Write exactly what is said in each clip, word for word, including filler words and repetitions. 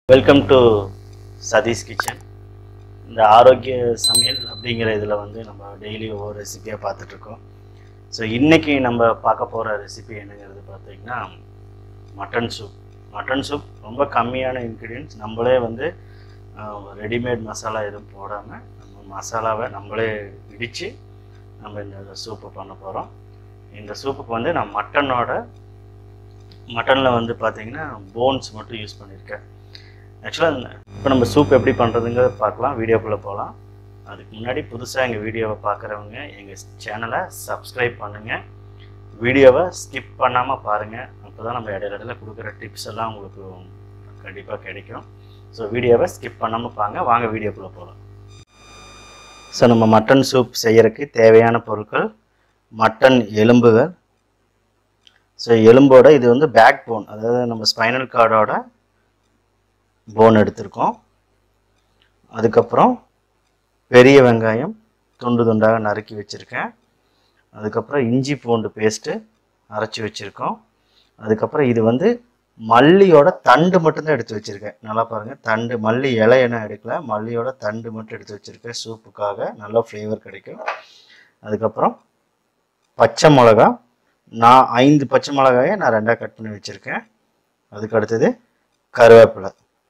Welcome to Satish kitchen. இந்த ஆரோக்கிய சமையல் அப்படிங்கிற இதில் வந்து நம்ம டெய்லி ஒவ்வொரு ரெசிபியாக பார்த்துட்ருக்கோம். ஸோ இன்றைக்கி நம்ம பார்க்க போகிற ரெசிபி என்னங்கிறது பார்த்திங்கன்னா மட்டன் சூப். மட்டன் சூப் ரொம்ப கம்மியான இன்க்ரீடியன்ட்ஸ், நம்மளே வந்து ரெடிமேட் மசாலா எதுவும் போடாமல் நம்ம மசாலாவை நம்மளே இடித்து நம்ம இந்த சூப்பு பண்ண போகிறோம். இந்த சூப்புக்கு வந்து நான் மட்டனோட மட்டனில் வந்து பார்த்திங்கன்னா போன்ஸ் மட்டும் யூஸ் பண்ணியிருக்கேன். ஆக்சுவலாக இப்போ நம்ம சூப் எப்படி பண்ணுறதுங்கிறத பார்க்கலாம், வீடியோக்குள்ளே போகலாம். அதுக்கு முன்னாடி புதுசாக எங்கள் வீடியோவை பார்க்குறவங்க எங்கள் சேனலை சப்ஸ்கிரைப் பண்ணுங்கள், வீடியோவை ஸ்கிப் பண்ணாமல் பாருங்கள். அப்போ தான் நம்ம இடையில இடையில கொடுக்குற டிப்ஸ் எல்லாம் உங்களுக்கு கண்டிப்பாக கிடைக்கும். ஸோ வீடியோவை ஸ்கிப் பண்ணாமல் பாருங்க. வாங்க வீடியோக்குள்ளே போகலாம். ஸோ நம்ம மட்டன் சூப் செய்கிறதுக்கு தேவையான பொருட்கள்: மட்டன் எலும்புகள். ஸோ எலும்போட இது வந்து பேக் போன், அதாவது நம்ம ஸ்பைனல் கார்டோட போன் எடுத்திருக்கோம். அதுக்கப்புறம் பெரிய வெங்காயம் துண்டு துண்டாக நறுக்கி வச்சுருக்கேன். அதுக்கப்புறம் இஞ்சி பூண்டு பேஸ்ட்டு அரைச்சி வச்சுருக்கோம். அதுக்கப்புறம் இது வந்து மல்லியோட தண்டு மட்டும்தான் எடுத்து வச்சுருக்கேன். நல்லா பாருங்கள், தண்டு, மல்லி இலை என்ன எடுக்கல, மல்லியோட தண்டு மட்டும் எடுத்து வச்சுருக்கேன். சூப்புக்காக நல்ல ஃப்ளேவர் கிடைக்கும். அதுக்கப்புறம் பச்சை மிளகா, நான் ஐந்து பச்சை மிளகாயை நான் ரெண்டாக கட் பண்ணி வச்சுருக்கேன். அதுக்கு அடுத்தது கருவேப்பிலை.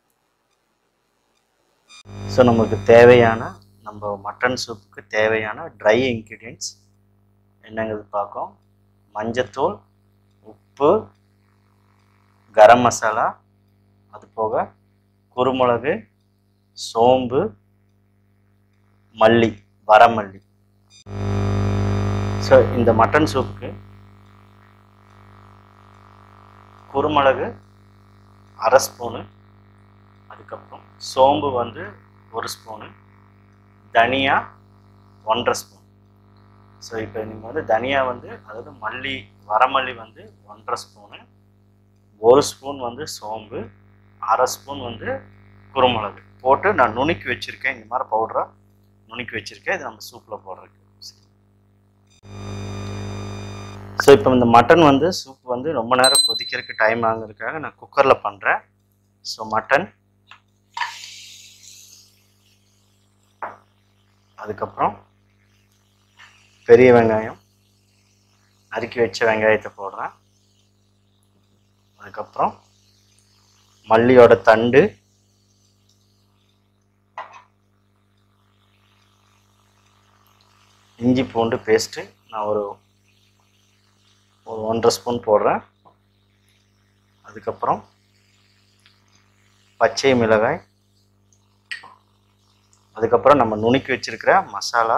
ஸோ நமக்கு தேவையான, நம்ம மட்டன் சூப்புக்கு தேவையான ட்ரை இன்க்ரீடியன்ட்ஸ் என்னங்கிறது பார்க்கும். மஞ்சத்தூள், உப்பு, கரம் மசாலா, அது போக குருமிளகு, சோம்பு, மல்லி, வரமல்லி. ஸோ இந்த மட்டன் சூப்புக்கு குருமிளகு அரை ஸ்பூனு, அதுக்கப்புறம் சோம்பு வந்து ஒரு ஸ்பூனு, தனியா ஒன்றரை ஸ்பூன். ஸோ இப்போ நீங்கள் வந்து தனியா வந்து, அதாவது மல்லி, வரமல்லி வந்து ஒன்றரை ஸ்பூனு, ஒரு ஸ்பூன் வந்து சோம்பு, அரை ஸ்பூன் வந்து குருமிளகு போட்டு நான் நுணுக்கி வச்சுருக்கேன். இந்த மாதிரி பவுடராக நுணுக்கி வச்சுருக்கேன். இது நம்ம சூப்பில் போடுறதுக்கு. ஸோ இப்போ இந்த மட்டன் வந்து சூப் வந்து ரொம்ப நேரம் கொதிக்கிறதுக்கு டைம் ஆகுறதுக்காக நான் குக்கரில் பண்ணுறேன். ஸோ மட்டன், அதுக்கப்புறம் பெரிய வெங்காயம், நறுக்கி வச்ச வெங்காயத்தை போடுறேன். அதுக்கப்புறம் மல்லியோட தண்டு, இஞ்சி பூண்டு பேஸ்ட்டு நான் ஒரு ஒரு ஒன்றரை ஸ்பூன் போடுறேன். அதுக்கப்புறம் பச்சை மிளகாய், அதுக்கப்புறம் நம்ம நுணுக்கி வச்சிருக்கிற மசாலா,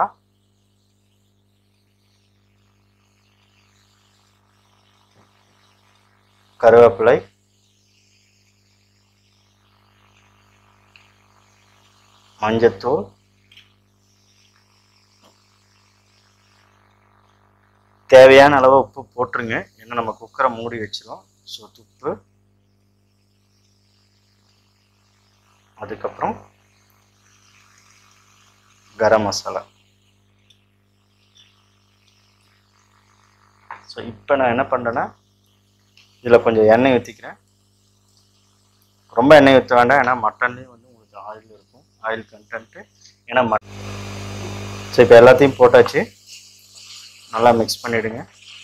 கருவேப்பிலை, மஞ்சத்தூள், தேவையான அளவு உப்பு போட்டுருங்க, ஏன்னா நம்ம குக்கரை மூடி வச்சிடும். ஸோ உப்பு, அதுக்கப்புறம் கரம் மசாலா. ஸோ இப்போ நான் என்ன பண்ணுறேன்னா, இதில் கொஞ்சம் எண்ணெய் ஊற்றிக்கிறேன். ரொம்ப எண்ணெய் ஊற்ற வேண்டாம், ஏன்னா மட்டன்லேயும் வந்து உங்களுக்கு ஆயில் இருக்கும், ஆயில் கண்டென்ட்டு. ஏன்னா மட் ஸோ இப்போ எல்லாத்தையும் போட்டாச்சு, நல்லா மிக்ஸ் பண்ணிவிடுங்க.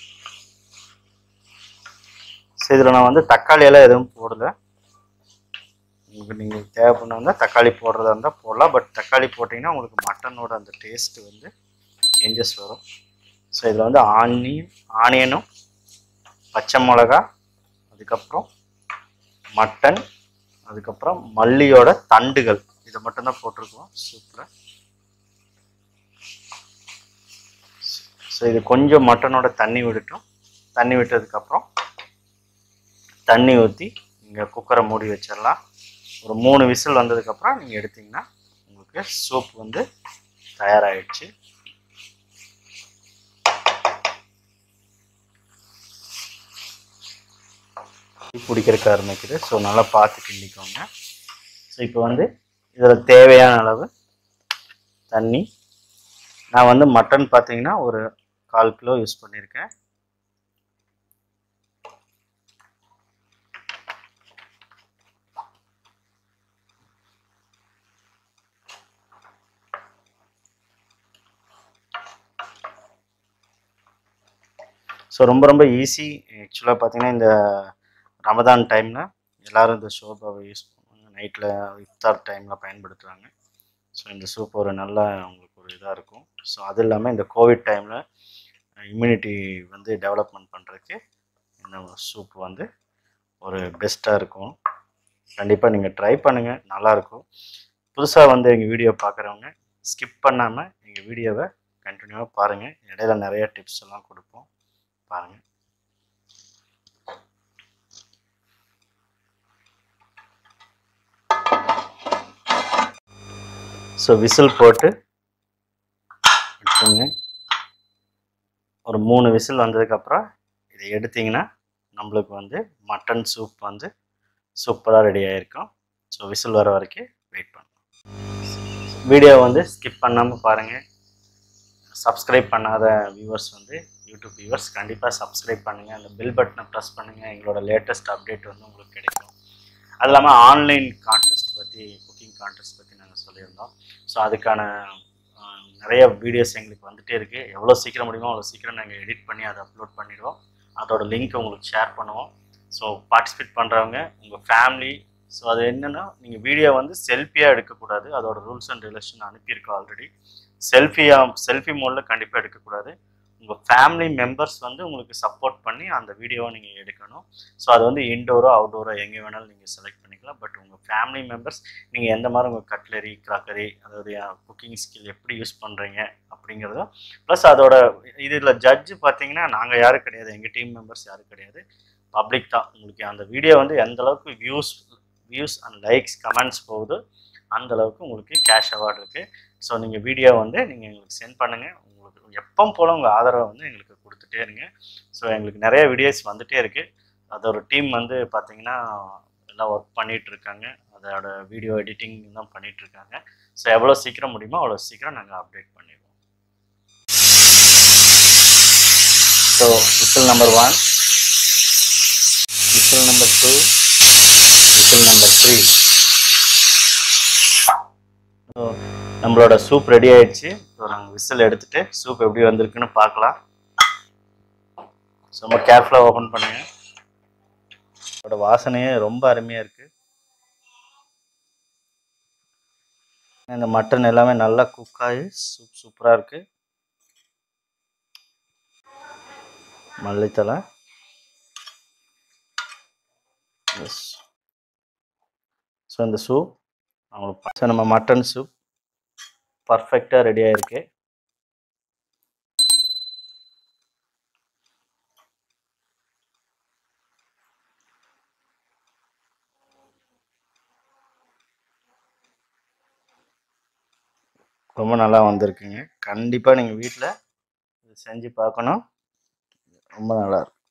ஸோ இதில் நான் வந்து தக்காளி எல்லாம் எதுவும் போடலை. உங்களுக்கு நீங்கள் தேவைப்படணுன்னா தக்காளி போடுறதா இருந்தால் போடலாம். பட் தக்காளி போட்டிங்கன்னா உங்களுக்கு மட்டனோட அந்த டேஸ்ட்டு வந்து சேஞ்சஸ் வரும். ஸோ இதில் வந்து ஆனியன் ஆனியனும் பச்சை மிளகா, அதுக்கப்புறம் மட்டன், அதுக்கப்புறம் மல்லியோட தண்டுகள், இதை மட்டும்தான் போட்டிருக்கோம் சூப்பில். ஸோ இது கொஞ்சம் மட்டனோட தண்ணி விடட்டும். தண்ணி விட்டதுக்கப்புறம் தண்ணி ஊற்றி நீங்கள் குக்கரை மூடி வச்சிடலாம். ஒரு மூணு விசில் வந்ததுக்கப்புறம் நீங்கள் எடுத்திங்கன்னா உங்களுக்கு சூப் வந்து தயாராகிடுச்சு. பிடிக்கிறதுக்கு ஆரம்பிக்குது. ஸோ நல்லா பார்த்து கிண்டிக்கோங்க. ஸோ இப்போ வந்து இதில் தேவையான அளவு தண்ணி, நான் வந்து மட்டன் பார்த்தீங்கன்னா ஒரு கால் கிலோ யூஸ் பண்ணியிருக்கேன். ஸோ ரொம்ப ரொம்ப ஈஸி. ஆக்சுவலாக பார்த்தீங்கன்னா இந்த ரமதான் டைமில் எல்லோரும் இந்த சோபாவை யூஸ் பண்ணுவாங்க, நைட்டில் இஃப்தார் டைமில் பயன்படுத்துகிறாங்க. ஸோ இந்த சூப் ஒரு நல்ல உங்களுக்கு ஒரு இதாக இருக்கும். ஸோ அது இல்லாமல் இந்த கோவிட் டைமில் இம்யூனிட்டி வந்து டெவலப்மெண்ட் பண்ணுறதுக்கு இந்த சூப் வந்து ஒரு பெஸ்ட்டாக இருக்கும். கண்டிப்பாக நீங்கள் ட்ரை பண்ணுங்கள், நல்லாயிருக்கும். புதுசாக வந்து எங்கள் வீடியோ பார்க்குறவங்க ஸ்கிப் பண்ணாமல் எங்கள் வீடியோவை கண்டினியூவாக பாருங்கள். இடையில நிறைய டிப்ஸ் எல்லாம் கொடுப்போம், பாருங்கள். ஸோ விசில் போட்டு எடுத்துங்க. ஒரு மூணு விசில் வந்ததுக்கப்புறம் இதை எடுத்திங்கன்னா நம்மளுக்கு வந்து மட்டன் சூப் வந்து சூப்பராக ரெடி ஆகிருக்கும். ஸோ விசில் வர வரைக்கும் வெயிட் பண்ணலாம். வீடியோ வந்து ஸ்கிப் பண்ணாமல் பாருங்கள். சப்ஸ்கிரைப் பண்ணாத வியூவர்ஸ் வந்து யூடியூப் வியூவர்ஸ் கண்டிப்பாக சப்ஸ்கிரைப் பண்ணுங்கள், அந்த பெல் பட்டனை ப்ரெஸ் பண்ணுங்கள். எங்களோட லேட்டஸ்ட் அப்டேட் வந்து உங்களுக்கு கிடைக்கும். அது இல்லாமல் ஆன்லைன் கான்டெஸ்ட் பற்றி, குக்கிங் கான்டெஸ்ட் பற்றி நாங்கள் சொல்லியிருந்தோம். ஸோ அதுக்கான நிறைய வீடியோஸ் எங்களுக்கு வந்துகிட்டே இருக்குது. எவ்வளோ சீக்கிரம் முடியுமோ அவ்வளோ சீக்கிரம் நாங்கள் எடிட் பண்ணி அதை அப்லோட் பண்ணிடுவோம். அதோட லிங்க் உங்களுக்கு ஷேர் பண்ணுவோம். ஸோ பார்ட்டிசிபேட் பண்ணுறவங்க உங்கள் ஃபேமிலி, ஸோ அது என்னென்னா நீங்கள் வீடியோ வந்து செல்ஃபியாக எடுக்கக்கூடாது. அதோட ரூல்ஸ் அண்ட் ரெகுலேஷன் அனுப்பியிருக்கோம் ஆல்ரெடி. செல்ஃபியாக செல்ஃபி மோடில் கண்டிப்பாக எடுக்கக்கூடாது. உங்கள் ஃபேமிலி மெம்பர்ஸ் வந்து உங்களுக்கு சப்போர்ட் பண்ணி அந்த வீடியோவை நீங்கள் எடுக்கணும். ஸோ அது வந்து இன்டோரோ அவுட்டோரோ எங்கே வேணாலும் நீங்கள் செலக்ட் பண்ணிக்கலாம். பட் உங்கள் ஃபேமிலி மெம்பர்ஸ் நீங்கள் எந்த மாதிரி உங்கள் கட்லரி, கிராக்கரி, அதாவது குக்கிங் ஸ்கில் எப்படி யூஸ் பண்ணுறீங்க அப்படிங்கிறதும், ப்ளஸ் அதோட இதில் ஜட்ஜு பார்த்தீங்கன்னா நாங்கள் யாரும் கிடையாது, எங்கள் டீம் மெம்பர்ஸ் யாரும் கிடையாது, பப்ளிக் தான். உங்களுக்கு அந்த வீடியோ வந்து எந்த அளவுக்கு views views and likes comments போகுது அந்த அளவுக்கு உங்களுக்கு கேஷ் அவார்டு இருக்குது. ஸோ நீங்கள் வீடியோ வந்து நீங்கள் எங்களுக்கு சென்ட் பண்ணுங்கள். உங்களுக்கு எப்போ போல் உங்கள் ஆதரவை வந்து எங்களுக்கு கொடுத்துட்டே இருங்க. ஸோ எங்களுக்கு நிறைய வீடியோஸ் வந்துகிட்டே இருக்குது. அதோட டீம் வந்து பார்த்திங்கன்னா எல்லாம் ஒர்க் பண்ணிகிட்ருக்காங்க, அதோட வீடியோ எடிட்டிங் தான் பண்ணிகிட்ருக்காங்க. ஸோ எவ்வளோ சீக்கிரம் முடியுமோ அவ்வளோ சீக்கிரம் நாங்கள் அப்டேட் பண்ணிடுவோம். So whistle number one, whistle number two, whistle number three. So நம்மளோட சூப் ரெடி ஆயிடுச்சு. ஸோ நாங்கள் விசில் எடுத்துகிட்டு சூப் எப்படி வந்திருக்குன்னு பார்க்கலாம். ரொம்ப கேர்ஃபுல்லாக ஓப்பன் பண்ணுங்க. அதோட வாசனையே ரொம்ப அருமையாக இருக்குது. இந்த மட்டன் எல்லாமே நல்லா குக் ஆகி சூப் சூப்பராக இருக்குது. மல்லித்தலை, எஸ். ஸோ இந்த சூப் அவங்களுக்கு நம்ம மட்டன் சூப் பர்ஃபெக்டாக ரெடி ஆகிருக்கு. ரொம்ப நல்லா வந்திருக்குங்க. கண்டிப்பாக நீங்கள் வீட்டில் இது செஞ்சு பார்க்கணும். ரொம்ப நல்லா இருக்கும்.